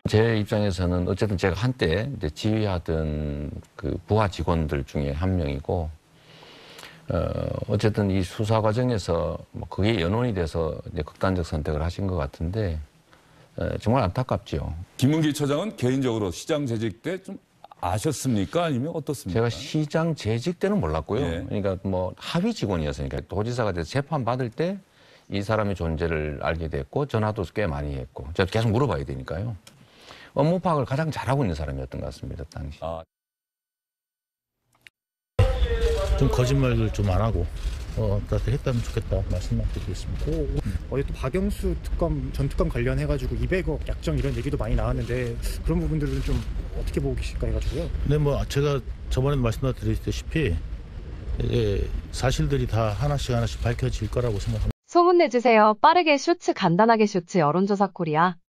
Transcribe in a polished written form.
제 입장에서는 어쨌든 제가 한때 이제 지휘하던 그 부하 직원들 중에 한 명이고, 어쨌든 이 수사 과정에서 뭐 그게 연원이 돼서 이제 극단적 선택을 하신 것 같은데, 정말 안타깝지요. 김은기 처장은 개인적으로 시장 재직 때 좀 아셨습니까? 아니면 어떻습니까? 제가 시장 재직 때는 몰랐고요. 예. 그러니까 뭐 하위 직원이었으니까 도지사가 돼서 재판 받을 때 이 사람의 존재를 알게 됐고 전화도 꽤 많이 했고 제가 계속 물어봐야 되니까요. 업무 파악을 가장 잘하고 있는 사람이었던 것 같습니다, 당시. 좀 거짓말을 좀 안 하고 나한테 했다면 좋겠다 말씀만 드리겠습니다. 어제 또 박영수 특검 전 특검 관련해가지고 200억 약정 이런 얘기도 많이 나왔는데 그런 부분들은 좀 어떻게 보고 계실까 해가지고요. 근데 뭐 제가 저번에도 말씀드렸다시피 사실들이 다 하나씩 밝혀질 거라고 생각합니다. 소문 내주세요. 빠르게 쇼츠 간단하게 쇼츠 여론조사 코리아.